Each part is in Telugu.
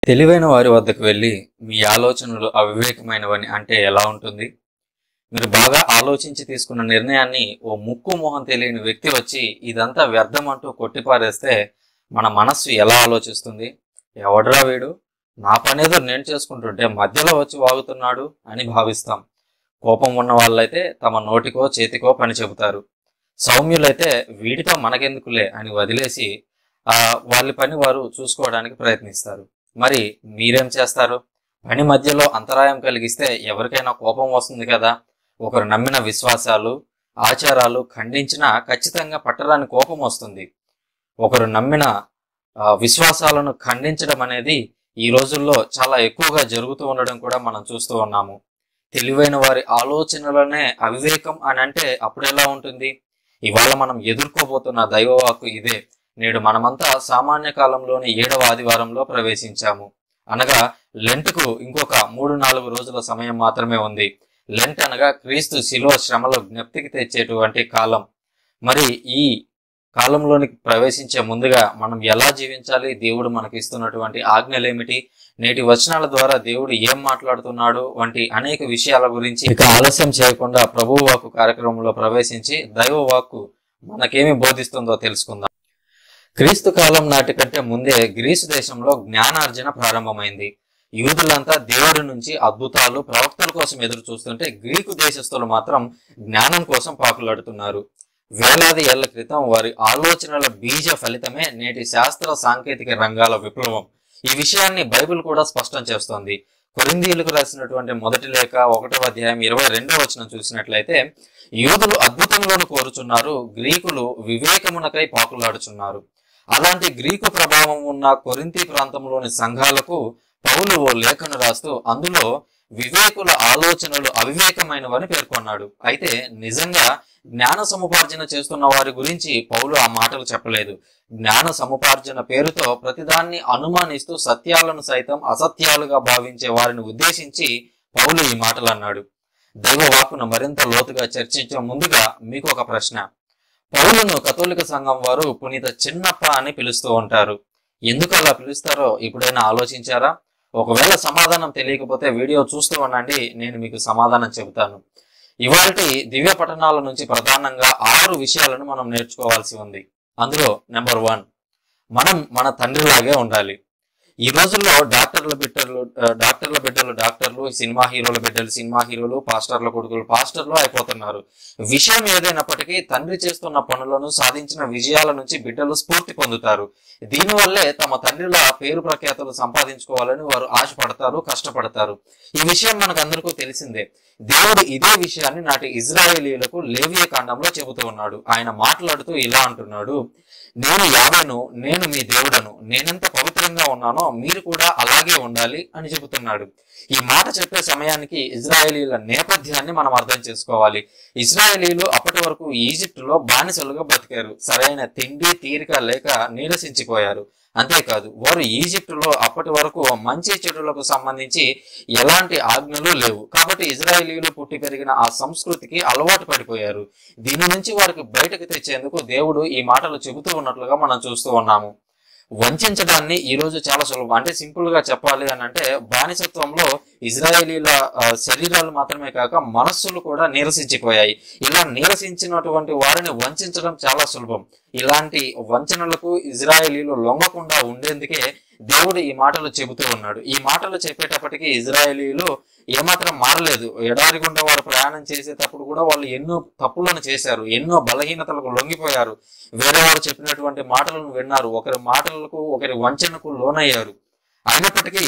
తెలివైన వారి వద్దకు వెళ్ళి మీ ఆలోచనలు అవివేకమైనవని అంటే ఎలా ఉంటుంది? మీరు బాగా ఆలోచించి తీసుకున్న నిర్ణయాన్ని ఓ ముక్కు మొహం తెలియని వ్యక్తి వచ్చి ఇదంతా వ్యర్థం అంటూ కొట్టిపారేస్తే మన మనస్సు ఎలా ఆలోచిస్తుంది? ఎవడ్రా వీడు, నా పనేదో నేను చేసుకుంటుంటే మధ్యలో వచ్చి వాగుతున్నాడు అని భావిస్తాం. కోపం ఉన్న వాళ్ళైతే తమ నోటికో చేతికో పని చెబుతారు. సౌమ్యులైతే వీటితో మనకెందుకులే అని వదిలేసి వాళ్ళ పని వారు చూసుకోవడానికి ప్రయత్నిస్తారు. మరి మీరేం చేస్తారు? పని మధ్యలో అంతరాయం కలిగిస్తే ఎవరికైనా కోపం వస్తుంది కదా. ఒకరు నమ్మిన విశ్వాసాలు, ఆచారాలు ఖండించినా ఖచ్చితంగా పట్టరాని కోపం వస్తుంది. ఒకరు నమ్మిన విశ్వాసాలను ఖండించడం అనేది ఈ రోజుల్లో చాలా ఎక్కువగా జరుగుతూ ఉండడం కూడా మనం చూస్తూ ఉన్నాము. తెలివైన వారి ఆలోచనలనే అవివేకం అని అంటే అప్పుడు ఎలా ఉంటుంది? ఇవాళ మనం ఎదుర్కోబోతున్న దైవవాక్కు ఇదే. నేడు మనమంతా సామాన్య కాలంలోని 7వ ఆదివారంలో ప్రవేశించాము. అనగా లెంట్కు ఇంకొక 3-4 రోజుల సమయం మాత్రమే ఉంది. లెంట్ అనగా క్రీస్తు శిలువ శ్రమలో జ్ఞప్తికి తెచ్చేటువంటి కాలం. మరి ఈ కాలంలోనికి ప్రవేశించే ముందుగా మనం ఎలా జీవించాలి? దేవుడు మనకి ఇస్తున్నటువంటి ఆజ్ఞలేమిటి? నేటి వచనాల ద్వారా దేవుడు ఏం మాట్లాడుతున్నాడు వంటి అనేక విషయాల గురించి ఇక ఆలస్యం చేయకుండా ప్రభువు వాక్కు కార్యక్రమంలో ప్రవేశించి దైవ వాక్కు మనకేమి బోధిస్తుందో తెలుసుకుందాం. క్రీస్తు కాలం నాటి కంటే ముందే గ్రీసు దేశంలో జ్ఞానార్జన ప్రారంభమైంది. యూదులంతా దేవుడి నుంచి అద్భుతాలు, ప్రవక్తల కోసం ఎదురు చూస్తుంటే గ్రీకు దేశస్తులు మాత్రం జ్ఞానం కోసం పాకులాడుతున్నారు. వేలాది ఏళ్ల క్రితం వారి ఆలోచనల బీజ ఫలితమే నేటి శాస్త్ర సాంకేతిక రంగాల విప్లవం. ఈ విషయాన్ని బైబిల్ కూడా స్పష్టం చేస్తోంది. కొరింథీయులకు రాసినటువంటి మొదటి లేఖ 1వ అధ్యాయం 22వ వచనం చూసినట్లయితే, యూదులు అద్భుతంలోను కోరుచున్నారు, గ్రీకులు వివేకమునకై పాకులాడుచున్నారు. అలాంటి గ్రీకు ప్రభావం ఉన్న కొరింథీ ప్రాంతంలోని సంఘాలకు పౌలు ఓ లేఖను రాస్తూ అందులో వివేకుల ఆలోచనలు అవివేకమైనవని పేర్కొన్నాడు. అయితే నిజంగా జ్ఞాన సముపార్జన చేస్తున్న వారి గురించి పౌలు ఆ మాటలు చెప్పలేదు. జ్ఞాన సముపార్జన పేరుతో ప్రతిదాన్ని అనుమానిస్తూ సత్యాలను సైతం అసత్యాలుగా భావించే వారిని ఉద్దేశించి పౌలు ఈ మాటలు అన్నాడు. దైవ వాక్కును మరింత లోతుగా చర్చించే ముందుగా మీకు ఒక ప్రశ్న. పౌలును కథోలిక సంఘం వారు పునీత చిన్నప్ప అని పిలుస్తూ ఉంటారు. ఎందుకు అలా పిలుస్తారో ఇప్పుడైనా ఆలోచించారా? ఒకవేళ సమాధానం తెలియకపోతే వీడియో చూస్తూ ఉండండి, నేను మీకు సమాధానం చెబుతాను. ఇవాల్టి దివ్య పఠనాల నుంచి ప్రధానంగా 6 విషయాలను మనం నేర్చుకోవాల్సి ఉంది. అందులో నెంబర్ 1, మనం మన తండ్రిలాగే ఉండాలి. ఈ రోజుల్లో డాక్టర్ల బిడ్డలు డాక్టర్లు, సినిమా హీరోల బిడ్డలు సినిమా హీరోలు, పాస్టర్ల కొడుకులు పాస్టర్లు అయిపోతున్నారు. విషయం ఏదైనప్పటికీ తండ్రి చేస్తున్న పనులను, సాధించిన విజయాల నుంచి బిడ్డలు స్ఫూర్తి పొందుతారు. దీనివల్లే తమ తండ్రిల పేరు ప్రఖ్యాతులు సంపాదించుకోవాలని వారు ఆశపడతారు, కష్టపడతారు. ఈ విషయం మనకు అందరికీ తెలిసిందే. దేవుడు ఇదే విషయాన్ని నాటి ఇజ్రాయేలీలకు లేవియ కాండంలో చెబుతూ ఉన్నాడు. ఆయన మాట్లాడుతూ ఇలా అంటున్నాడు, నేను యావేను, నేను మీ దేవుడను, నేనెంత పవిత్రంగా ఉన్నానో మీరు కూడా అలాగే ఉండాలి అని చెబుతున్నాడు. ఈ మాట చెప్పే సమయానికి ఇజ్రాయేలీల నేపథ్యాన్ని మనం అర్థం చేసుకోవాలి. ఇజ్రాయేలీలు అప్పటి వరకు ఈజిప్టులో బానిసలుగా బతికారు. సరైన తిండి తీరిక లేక నీరసించిపోయారు. అంతేకాదు, వారు ఈజిప్టులో అప్పటి వరకు మంచి చెడులకు సంబంధించి ఎలాంటి ఆజ్ఞలు లేవు. కాబట్టి ఇజ్రాయేలీలు పుట్టి పెరిగిన ఆ సంస్కృతికి అలవాటు పడిపోయారు. దీని నుంచి వారికి బయటకు తెచ్చేందుకు దేవుడు ఈ మాటలు చెబుతూ ఉన్నట్లుగా మనం చూస్తూ ఉన్నాము. వంచడాన్ని ఈ రోజు చాలా సులభం. అంటే సింపుల్ గా చెప్పాలి అని అంటే, బానిసత్వంలో ఇజ్రాయేలీల శరీరాలు మాత్రమే కాక మనస్సులు కూడా నీరసించిపోయాయి. ఇలా నీరసించినటువంటి వారిని వంచడం చాలా సులభం. ఇలాంటి వంచనలకు ఇజ్రాయేలీలు లొంగకుండా ఉండేందుకే దేవుడు ఈ మాటలు చెబుతూ ఉన్నాడు. ఈ మాటలు చెప్పేటప్పటికీ ఇజ్రాయేలీలు ఏమాత్రం మారలేదు. ఎడారి గుండా వారు ప్రయాణం చేసేటప్పుడు కూడా వాళ్ళు ఎన్నో తప్పులను చేశారు, ఎన్నో బలహీనతలకు లొంగిపోయారు. వేరే వారు చెప్పినటువంటి మాటలను విన్నారు, ఒకరి మాటలకు ఒకరి వంచనకు లోనయ్యారు. అయినప్పటికీ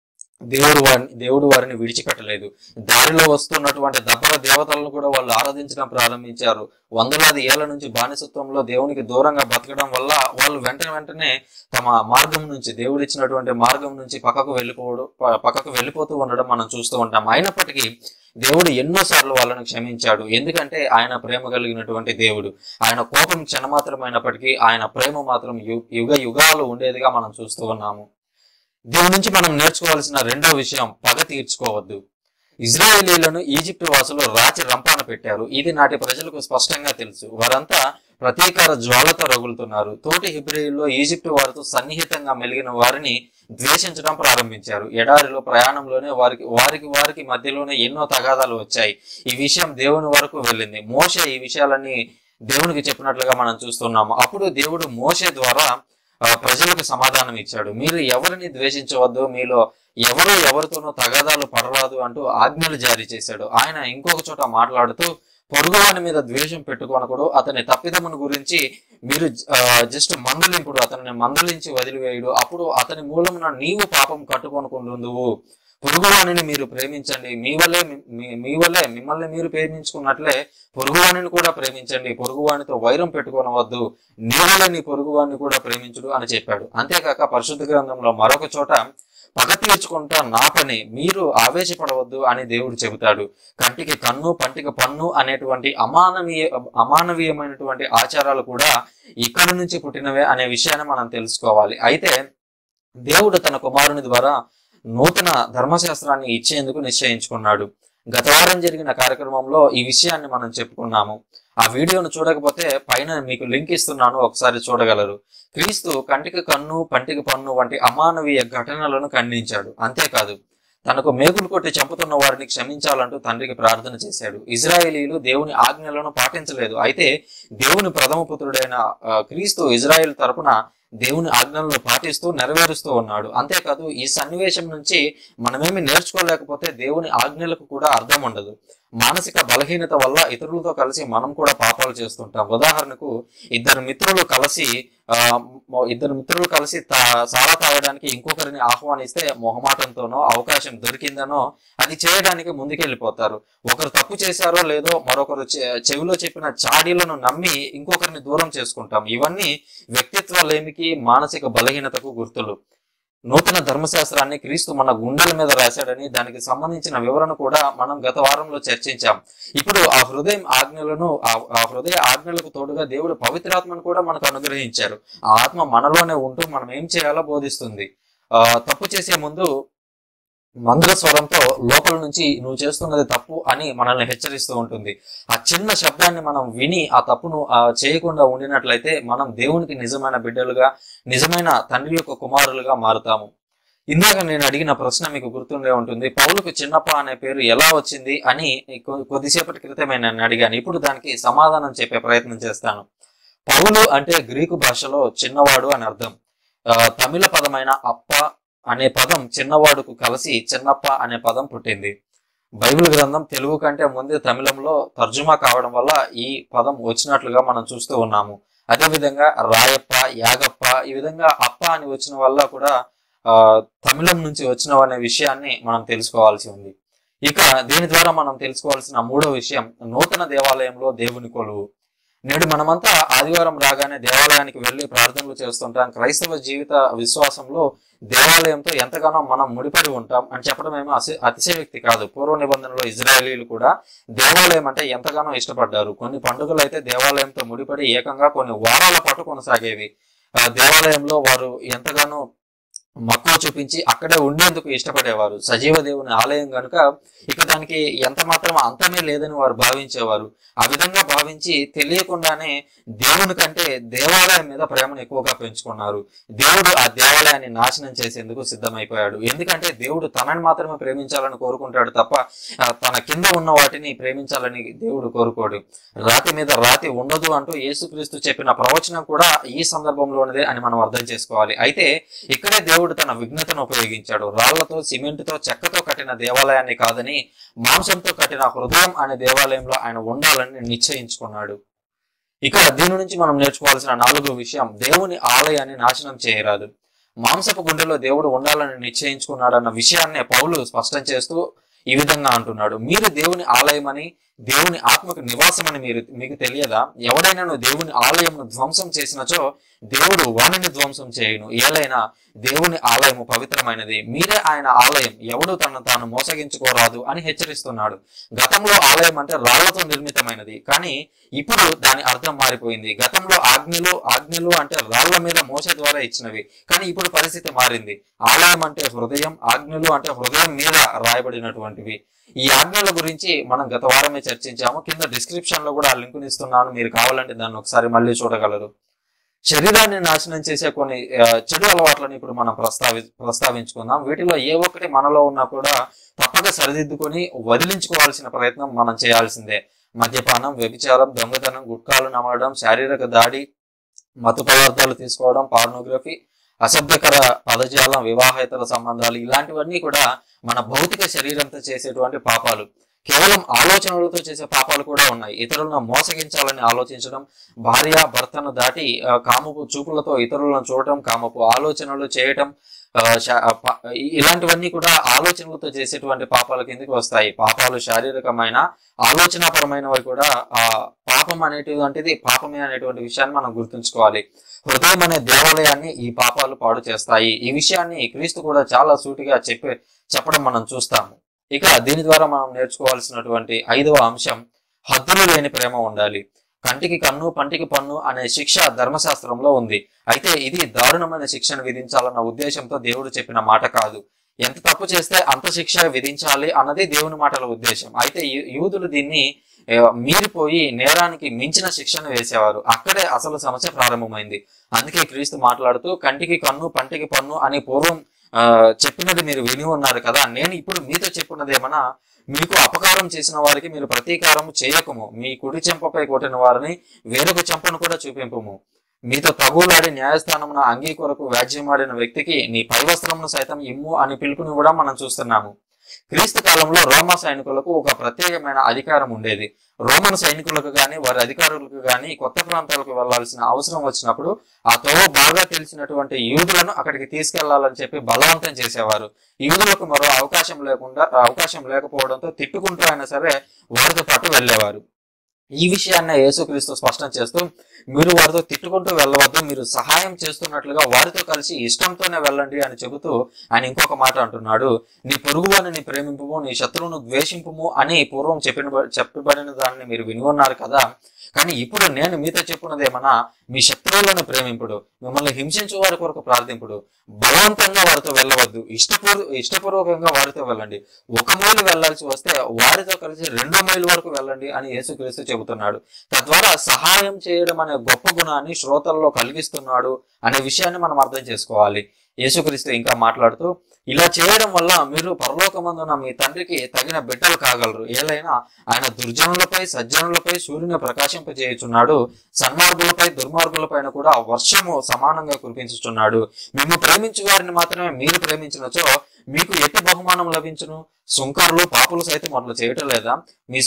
దేవుడు వారిని విడిచిపెట్టలేదు. దారిలో వస్తున్నటువంటి దబ్బర దేవతలను కూడా వాళ్ళు ఆరాధించడం ప్రారంభించారు. వందలాది ఏళ్ల నుంచి బానిసత్వంలో దేవునికి దూరంగా బతకడం వల్ల వాళ్ళు వెంటనే తమ మార్గం నుంచి, దేవుడిచ్చినటువంటి మార్గం నుంచి పక్కకు వెళ్ళిపోతూ ఉండడం మనం చూస్తూ ఉంటాం. అయినప్పటికీ దేవుడు ఎన్నోసార్లు వాళ్ళని క్షమించాడు. ఎందుకంటే ఆయన ప్రేమ కలిగినటువంటి దేవుడు. ఆయన కోపం క్షణమాత్రమైనప్పటికీ ఆయన ప్రేమ మాత్రం యుగ యుగాలు ఉండేదిగా మనం చూస్తూ ఉన్నాము. దీని నుంచి మనం నేర్చుకోవాల్సిన 2వ విషయం, పగ తీర్చుకోవద్దు. ఇజ్రాయేలీలను ఈజిప్టు వాసులు రాచి రంపాన పెట్టారు. ఇది నాటి ప్రజలకు స్పష్టంగా తెలుసు. వారంతా ప్రతీకార జ్వాలతో రగులుతున్నారు. తోటి హెబ్రేయుల్లో ఈజిప్టు వారితో సన్నిహితంగా మెలిగిన వారిని ద్వేషించడం ప్రారంభించారు. ఎడారిలో ప్రయాణంలోనే వారికి మధ్యలోనే ఎన్నో తగాదాలు వచ్చాయి. ఈ విషయం దేవుని వరకు వెళ్ళింది. మోషే ఈ విషయాలన్నీ దేవునికి చెప్పినట్లుగా మనం చూస్తున్నాము. అప్పుడు దేవుడు మోషే ద్వారా ప్రజలకు సమాధానం ఇచ్చాడు. మీరు ఎవరిని ద్వేషించవద్దు, మీలో ఎవరితోనూ తగాదాలు పడరాదు అంటూ ఆజ్ఞలు జారీ చేశాడు. ఆయన ఇంకొక చోట మాట్లాడుతూ పొరుగువాని మీద ద్వేషం పెట్టుకొనకూడదు, అతని తప్పిదమును గురించి మీరు జస్ట్ మందలింపుడు, అతనిని మందలించి వదిలివేయుడు, అప్పుడు అతని మూలమున నీవు పాపం కట్టుకొనుకుందువు. పొరుగువాణిని మీరు ప్రేమించండి, మీ వల్లే మిమ్మల్ని మీరు ప్రేమించుకున్నట్లే పొరుగువాణిని కూడా ప్రేమించండి. పొరుగువాణితో వైరం పెట్టుకోనవద్దు, నీ వల్ల నీ పొరుగువాణ్ణి కూడా ప్రేమించుడు అని చెప్పాడు. అంతేకాక పరిశుద్ధ గ్రంథంలో మరొక చోట పగ తీర్చుకుంటా నా పని, మీరు ఆవేశపడవద్దు అని దేవుడు చెబుతాడు. కంటికి కన్ను పంటికి పన్ను అనేటువంటి అమానవీయమైనటువంటి ఆచారాలు కూడా ఇక్కడ నుంచి పుట్టినవే అనే విషయాన్ని మనం తెలుసుకోవాలి. అయితే దేవుడు తన కుమారుని ద్వారా నూతన ధర్మశాస్త్రాన్ని ఇచ్చేందుకు నిశ్చయించుకున్నాడు. గత వారం జరిగిన కార్యక్రమంలో ఈ విషయాన్ని మనం చెప్పుకున్నాము. ఆ వీడియోను చూడకపోతే పైన మీకు లింక్ ఇస్తున్నాను, ఒకసారి చూడగలరు. క్రీస్తు కంటికి కన్ను పంటికి పన్ను వంటి అమానవీయ ఘటనలను ఖండించాడు. అంతేకాదు తనకు మేకులు కొట్టి చంపుతున్న వారిని క్షమించాలంటూ తండ్రికి ప్రార్థన చేశాడు. ఇజ్రాయేలీలు దేవుని ఆజ్ఞలను పాటించలేదు. అయితే దేవుని ప్రథమ పుత్రుడైన క్రీస్తు ఇజ్రాయేల్ తరపున దేవుని ఆజ్ఞలను పాటిస్తూ నెరవేరుస్తూ ఉన్నాడు. అంతేకాదు ఈ సన్నివేశం నుంచి మనమేమి నేర్చుకోలేకపోతే దేవుని ఆజ్ఞలకు కూడా అర్థం ఉండదు. మానసిక బలహీనత వల్ల ఇతరులతో కలిసి మనం కూడా పాపాలు చేస్తుంటాం. ఉదాహరణకు ఇద్దరు మిత్రులు కలిసి సారా తాగడానికి ఇంకొకరిని ఆహ్వానిస్తే మొహమాటంతోనో అవకాశం దొరికిందనో అది చేయడానికి ముందుకెళ్ళిపోతారు. ఒకరు తప్పు చేశారో లేదో మరొకరు చెవిలో చెప్పిన చాడీలను నమ్మి ఇంకొకరిని దూరం చేసుకుంటాం. ఇవన్నీ వ్యక్తిత్వ లేమికి, మానసిక బలహీనతకు గుర్తులు. నూతన ధర్మశాస్త్రాన్ని క్రీస్తు మన గుండెల మీద రాశాడని దానికి సంబంధించిన వివరణ కూడా మనం గత వారంలో చర్చించాం. ఇప్పుడు ఆ హృదయ ఆజ్ఞలకు తోడుగా దేవుడు పవిత్రాత్మను కూడా మనకు అనుగ్రహించారు. ఆ ఆత్మ మనలోనే ఉంటూ మనం ఏం చేయాలో బోధిస్తుంది. తప్పు చేసే ముందు మందర స్వరంతో లోపల నుంచి నువ్వు చేస్తున్నది తప్పు అని మనల్ని హెచ్చరిస్తూ ఉంటుంది. ఆ చిన్న శబ్దాన్ని మనం విని ఆ తప్పును చేయకుండా ఉండినట్లయితే మనం దేవునికి నిజమైన బిడ్డలుగా, నిజమైన తండ్రి యొక్క కుమారులుగా మారుతాము. ఇందాక నేను అడిగిన ప్రశ్న మీకు గుర్తుండే ఉంటుంది. పౌలుకు చిన్నప్ప అనే పేరు ఎలా వచ్చింది అని కొద్దిసేపటి క్రితమే నేను అడిగాను. ఇప్పుడు దానికి సమాధానం చెప్పే ప్రయత్నం చేస్తాను. పౌలు అంటే గ్రీకు భాషలో చిన్నవాడు అని అర్థం. తమిళ పదమైన అప్ప అనే పదం చిన్నవాడుకు కలిసి చిన్నప్ప అనే పదం పుట్టింది. బైబిల్ గ్రంథం తెలుగు కంటే ముందే తమిళంలో తర్జుమా కావడం వల్ల ఈ పదం వచ్చినట్లుగా మనం చూస్తూ ఉన్నాము. అదేవిధంగా రాయప్ప, యాగప్ప ఈ విధంగా అప్ప అని వచ్చిన వల్ల కూడా తమిళం నుంచి వచ్చినవనే విషయాన్ని మనం తెలుసుకోవాల్సి ఉంది. ఇక దీని ద్వారా మనం తెలుసుకోవాల్సిన మూడో విషయం నూతన దేవాలయంలో దేవుని కొలువు. నేడు మనమంతా ఆదివారం రాగానే దేవాలయానికి వెళ్లి ప్రార్థనలు చేస్తుంటాం. క్రైస్తవ జీవిత విశ్వాసంలో దేవాలయంతో ఎంతగానో మనం ముడిపడి ఉంటాం అని చెప్పడం ఏమో అతిశయోక్తి కాదు. పూర్వ నిబంధనలో ఇజ్రాయేలీలు కూడా దేవాలయం అంటే ఎంతగానో ఇష్టపడ్డారు. కొన్ని పండుగలు అయితే దేవాలయంతో ముడిపడి ఏకంగా కొన్ని వారాల పాటు కొనసాగేవి. దేవాలయంలో వారు ఎంతగానో మక్కువ చూపించి అక్కడే ఉండేందుకు ఇష్టపడేవారు. సజీవ దేవుని ఆలయం కనుక ఇక దానికి ఎంత మాత్రం అంతమే లేదని వారు భావించేవారు. ఆ విధంగా భావించి తెలియకుండానే దేవుని కంటే దేవాలయం మీద ప్రేమను ఎక్కువగా పెంచుకున్నారు. దేవుడు ఆ దేవాలయాన్ని నాశనం చేసేందుకు సిద్ధమైపోయాడు. ఎందుకంటే దేవుడు తనని మాత్రమే ప్రేమించాలని కోరుకుంటాడు తప్ప తన కింద ఉన్న వాటిని ప్రేమించాలని దేవుడు కోరుకోడు. రాతి మీద రాతి ఉండదు అంటూ యేసుక్రీస్తు చెప్పిన ప్రవచనం కూడా ఈ సందర్భంలోనిదే అని మనం అర్థం చేసుకోవాలి. అయితే ఇక్కడే దేవుడు తన విఘ్నతను ఉపయోగించాడు. రాళ్లతో, సిమెంటుతో, చెక్కతో కట్టిన దేవాలయాన్ని కాదని మాంసంతో కట్టిన హృదయం అనే దేవాలయంలో ఆయన ఉండాలని నిశ్చయించుకున్నాడు. ఇక దీని నుంచి మనం నేర్చుకోవాల్సిన నాలుగో విషయం దేవుని ఆలయాన్ని నాశనం చేయరాదు. మాంసపు గుండెలో దేవుడు ఉండాలని నిశ్చయించుకున్నాడన్న విషయాన్నే పౌలు స్పష్టం చేస్తూ ఈ విధంగా అంటున్నాడు. మీరు దేవుని ఆలయమని, దేవుని ఆత్మకు నివాసమని మీకు తెలియదా? ఎవడైనా దేవుని ఆలయంను ధ్వంసం చేసినచో దేవుడు వాణిని ధ్వంసం చేయను. ఏలైనా దేవుని ఆలయము పవిత్రమైనది, మీరే ఆయన ఆలయం, ఎవడు తనను తాను మోసగించుకోరాదు అని హెచ్చరిస్తున్నాడు. గతంలో ఆలయం అంటే రాళ్లతో నిర్మితమైనది, కానీ ఇప్పుడు దాని అర్థం మారిపోయింది. గతంలో ఆజ్ఞలు అంటే రాళ్ల మీద మోస ద్వారా ఇచ్చినవి, కానీ ఇప్పుడు పరిస్థితి మారింది. ఆలయం అంటే హృదయం, ఆజ్ఞలు అంటే హృదయం మీద రాయబడినటువంటివి. ఈ ఆజ్ఞల గురించి మనం గత వారమే చర్చించాము. కింద డిస్క్రిప్షన్ లో కూడా ఆ లింక్ ఇస్తున్నాను, మీరు కావాలంటే దాన్ని ఒకసారి మళ్ళీ చూడగలరు. శరీరాన్ని నాశనం చేసే కొన్ని చెడు అలవాట్లను ఇప్పుడు మనం ప్రస్తావించుకుందాం. వీటిలో ఏ ఒక్కటి మనలో ఉన్నా కూడా తప్పక సరిదిద్దుకొని వదిలించుకోవాల్సిన ప్రయత్నం మనం చేయాల్సిందే. మద్యపానం, వ్యభిచారం, దొంగతనం, గుట్కాలు నమలడం, శారీరక దాడి, మత్తు పదార్థాలు తీసుకోవడం, పార్నోగ్రఫీ, అసభ్యకర పదజాలం, వివాహేతర సంబంధాలు, ఇలాంటివన్నీ కూడా మన భౌతిక శరీరంతో చేసేటువంటి పాపాలు. కేవలం ఆలోచనలతో చేసే పాపాలు కూడా ఉన్నాయి. ఇతరులను మోసగించాలని ఆలోచించడం, భార్య భర్తను దాటి కామపు చూపులతో ఇతరులను చూడటం, కామపు ఆలోచనలు చేయటం, ఇలాంటివన్నీ కూడా ఆలోచనలతో చేసేటువంటి పాపాల కిందకి వస్తాయి. పాపాలు శారీరకమైన ఆలోచనాపరమైనవి కూడా పాపం అనేటువంటిది పాపమే అనేటువంటి విషయాన్ని మనం గుర్తుంచుకోవాలి. హృదయం అనే దేవాలయాన్ని ఈ పాపాలు పాడు చేస్తాయి. ఈ విషయాన్ని క్రీస్తు కూడా చాలా సూటిగా చెప్పడం మనం చూస్తాము. ఇక దీని ద్వారా మనం నేర్చుకోవాల్సినటువంటి 5వ అంశం, హద్దులు లేని ప్రేమ ఉండాలి. కంటికి కన్ను, పంటికి పన్ను అనే శిక్ష ధర్మశాస్త్రంలో ఉంది. అయితే ఇది దారుణమైన శిక్షను విధించాలన్న ఉద్దేశంతో దేవుడు చెప్పిన మాట కాదు. ఎంత తప్పు చేస్తే అంత శిక్ష విధించాలి అన్నది దేవుని మాటల ఉద్దేశం. అయితే యూదులు దీన్ని మీరిపోయి నేరానికి మించిన శిక్షను వేసేవారు. అక్కడే అసలు సమస్య ప్రారంభమైంది. అందుకే క్రీస్తు మాట్లాడుతూ కంటికి కన్ను, పంటికి పన్ను అని పూర్వం చెప్పినది మీరు విని ఉన్నారు కదా, నేను ఇప్పుడు మీతో చెప్పినదేమన్నా, మీకు అపకారం చేసిన వారికి మీరు ప్రతీకారం చేయకము, మీ కుడి చెంపపై కొట్టిన వారిని వేరొక చెంపను కూడా చూపింపము, మీతో తగులాడి న్యాయస్థానమున అంగీ కొరకు వ్యాజ్యమాడిన వ్యక్తికి నీ పైవస్త్రమును సైతం ఇమ్ము అని పిలుపుని కూడా మనం చూస్తున్నాము. క్రీస్తు కాలంలో రోమా సైనికులకు ఒక ప్రత్యేకమైన అధికారం ఉండేది. రోమన్ సైనికులకు గాని వారి అధికారులకు గాని కొత్త ప్రాంతాలకు వెళ్లాల్సిన అవసరం వచ్చినప్పుడు ఆ తోవ బాగా తెలిసినటువంటి యూదులను అక్కడికి తీసుకెళ్లాలని చెప్పి బలవంతం చేసేవారు. యూదులకు మరో అవకాశం లేకపోవడంతో తిట్టుకుంటూ అయినా సరే వారితో పాటు వెళ్లేవారు. ఈ విషయాన్ని యేసుక్రీస్తు స్పష్టం చేస్తూ, మీరు వారితో తిట్టుకుంటూ వెళ్ళవద్దు, మీరు సహాయం చేస్తున్నట్లుగా వారితో కలిసి ఇష్టంతోనే వెళ్ళండి అని చెబుతూ ఆయన ఇంకొక మాట అంటున్నాడు, నీ పొరుగువారిని ప్రేమింపుము, నీ శత్రువును ద్వేషింపుము అని పూర్వం చెప్పబడిన దాన్ని మీరు విని ఉన్నారు కదా, కానీ ఇప్పుడు నేను మీతో చెప్పున్నదేమన్నా, మీ శత్రువులను ప్రేమింపుడు, మిమ్మల్ని హింసించే వారి కొరకు ప్రార్థింపుడు, బలవంతంగా వారితో వెళ్ళవద్దు, ఇష్టపూర్వకంగా వారితో వెళ్ళండి, 1 మైలు వెళ్లాల్సి వస్తే వారితో కలిసి 2 మైలు వరకు వెళ్ళండి అని యేసుక్రీస్తు చెబుతున్నాడు. తద్వారా సహాయం చేయడం అనే గొప్ప గుణాన్ని శ్రోతల్లో కలిగిస్తున్నాడు అనే విషయాన్ని మనం అర్థం చేసుకోవాలి. యేసుక్రీస్తు ఇంకా మాట్లాడుతూ, ఇలా చేయడం వల్ల మీరు పరలోకమందున మీ తండ్రికి తగిన బిడ్డలు కాగలరు. ఏలైనా ఆయన దుర్జనులపై సజ్జనులపై సూర్యుని ప్రకాశింపజేయుచున్నాడు, సన్మార్గులపై దుర్మార్గులపైన కూడా వర్షము సమానంగా కురిపించుచున్నాడు. మేము ప్రేమించు వారిని మాత్రమే మీరు ప్రేమించినచో మీకు ఎట్టి బహుమానం లభించును? సుంకరులు పాపులు సైతం అట్లా చేయటం లేదా? మీ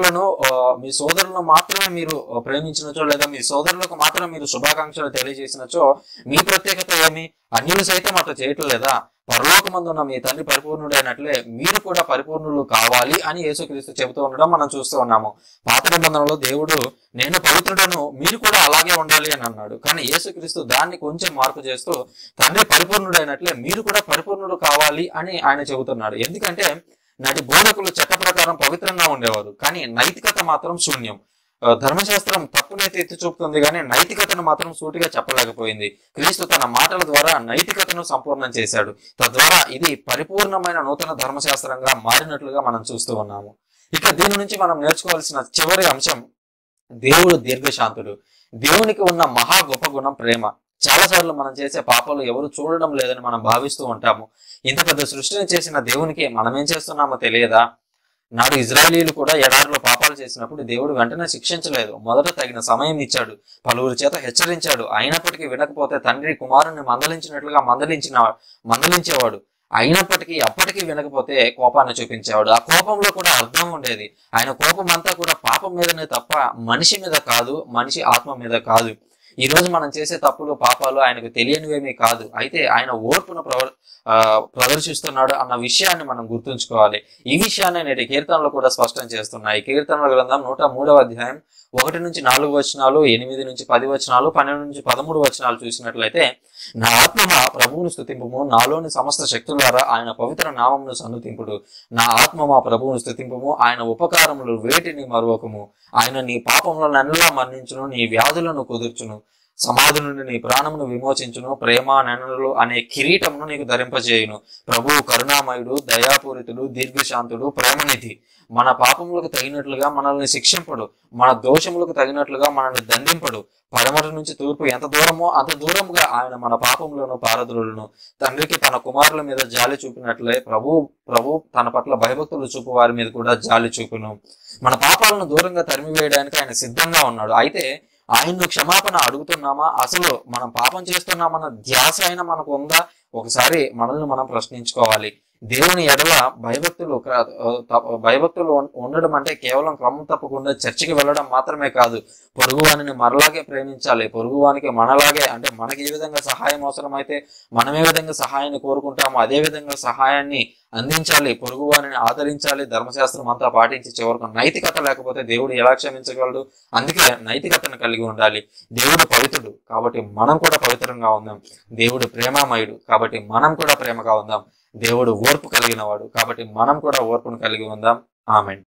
సోదరులను మాత్రమే మీరు ప్రేమించినచో లేదా మీ సోదరులకు మాత్రమే మీరు శుభాకాంక్షలు తెలియజేసినచో మీ ప్రత్యేకత ఏమి? అన్యులు సైతం అట్లా చేయటం లేదా? పరలోకమందున్న మీ తండ్రి పరిపూర్ణుడైనట్లే మీరు కూడా పరిపూర్ణులు కావాలి అని యేసుక్రీస్తు చెబుతూ ఉండడం మనం చూస్తూ ఉన్నాము. పాత నిబంధనలో దేవుడు నేను పవిత్రుడను మీరు కూడా అలాగే ఉండాలి అని అన్నాడు. కానీ యేసుక్రీస్తు దాన్ని కొంచెం మార్పు చేస్తూ తండ్రి పరిపూర్ణుడైనట్లే మీరు కూడా పరిపూర్ణుడు కావాలి అని ఆయన చెబుతున్నాడు. ఎందుకంటే నాటి బోధకులు చట్ట ప్రకారం పవిత్రంగా ఉండేవారు, కానీ నైతికత మాత్రం శూన్యం. ధర్మశాస్త్రం తప్పునైతే ఎత్తి చూపుతుంది కానీ నైతికతను మాత్రం సూటిగా చెప్పలేకపోయింది. క్రీస్తు తన మాటల ద్వారా నైతికతను సంపూర్ణం చేశాడు. తద్వారా ఇది పరిపూర్ణమైన నూతన ధర్మశాస్త్రంగా మారినట్లుగా మనం చూస్తూ ఉన్నాము. ఇక దీని నుంచి మనం నేర్చుకోవాల్సిన చివరి అంశం, దేవుడు దీర్ఘశాంతుడు. దేవునికి ఉన్న మహా గొప్ప గుణం ప్రేమ. చాలాసార్లు మనం చేసే పాపాలు ఎవరు చూడడం లేదని మనం భావిస్తూ ఉంటాము. ఇంత పెద్ద సృష్టిని చేసిన దేవునికి మనం ఏం చేస్తున్నామో తెలియదా? నాడు ఇజ్రాయేలీలు కూడా ఎడారిలో పాపాలు చేసినప్పుడు దేవుడు వెంటనే శిక్షించలేదు. మొదట తగిన సమయం ఇచ్చాడు, పలువురి చేత హెచ్చరించాడు. అయినప్పటికీ వినకపోతే తండ్రి కుమారుని మందలించినట్లుగా మందలించేవాడు. అయినప్పటికీ అప్పటికీ వినకపోతే కోపాన్ని చూపించేవాడు. ఆ కోపంలో కూడా అర్థం ఉండేది. ఆయన కోపం అంతా కూడా పాపం మీదనే తప్ప మనిషి మీద కాదు, మనిషి ఆత్మ మీద కాదు. ఈ రోజు మనం చేసే తప్పులు పాపాలు ఆయనకు తెలియనివేమీ కాదు. అయితే ఆయన ఓర్పును ప్రదర్శిస్తున్నాడు అన్న విషయాన్ని మనం గుర్తుంచుకోవాలి. ఈ విషయాన్ని నేటి కీర్తనలు కూడా స్పష్టం చేస్తున్నాయి. కీర్తనల గ్రంథం 103వ అధ్యాయం 1-4 వచనాలు, 8-10 వచనాలు, 12-13 వచనాలు చూసినట్లయితే, నా ఆత్మ ప్రభువును స్తుతింపుము, నాలోని సమస్త శక్తుల ద్వారా ఆయన పవిత్ర నామమును సన్నుతింపుడు. నా ఆత్మ మా ప్రభువును స్తుతింపుము, ఆయన ఉపకారములు వేటిని మరువకము. ఆయన నీ పాపములను అన్నిలా మన్నించును, నీ వ్యాధులను కుదుర్చును. సమాధి నుండి నీ ప్రాణమును విమోచించును, ప్రేమ నెనలు అనే కిరీటమును నీకు ధరింపజేయును. ప్రభువు కరుణామయుడు, దయాపూరితుడు, దీర్ఘశాంతుడు, ప్రేమనిధి. మన పాపములకు తగినట్లుగా మనల్ని శిక్షింపడు, మన దోషములకు తగినట్లుగా మనల్ని దండింపడు. పడమటి నుంచి తూర్పు ఎంత దూరమో అంత దూరముగా ఆయన మన పాపములను పారద్రోలును. తండ్రికి తన కుమారుల మీద జాలి చూపినట్లే ప్రభు తన పట్ల భయభక్తులు చూపు వారి మీద కూడా జాలి చూపును. మన పాపాలను దూరంగా తరిమివేయడానికి ఆయన సిద్ధంగా ఉన్నాడు. అయితే ఆయన్ను క్షమాపణ అడుగుతున్నామా? అసలు మనం పాపం చేస్తున్నామన్న ధ్యాస అయినా మనకు ఉందా? ఒకసారి మనల్ని మనం ప్రశ్నించుకోవాలి. దేవుని ఎడల భయభక్తులు ఉండడం అంటే కేవలం క్రమం తప్పకుండా చర్చికి వెళ్ళడం మాత్రమే కాదు. పొరుగువానిని మనలాగే ప్రేమించాలి. పొరుగువానికి మనలాగే, అంటే మనకి ఏ విధంగా సహాయం అవసరమైతే మనం ఏ విధంగా సహాయాన్ని కోరుకుంటామో అదే విధంగా సహాయాన్ని అందించాలి. పొరుగువానిని ఆదరించాలి. ధర్మశాస్త్రం అంతా పాటించి చివరకు నైతికత లేకపోతే దేవుడు ఎలా క్షమించగలడు? అందుకే నైతికతను కలిగి ఉండాలి. దేవుడు పవిత్రుడు కాబట్టి మనం కూడా పవిత్రంగా ఉందాం. దేవుడు ప్రేమామయుడు కాబట్టి మనం కూడా ప్రేమగా ఉందాం. దేవుడు ఓర్పు కలిగిన వాడు కాబట్టి మనం కూడా ఓర్పును కలిగి ఉందాం. ఆమేన్.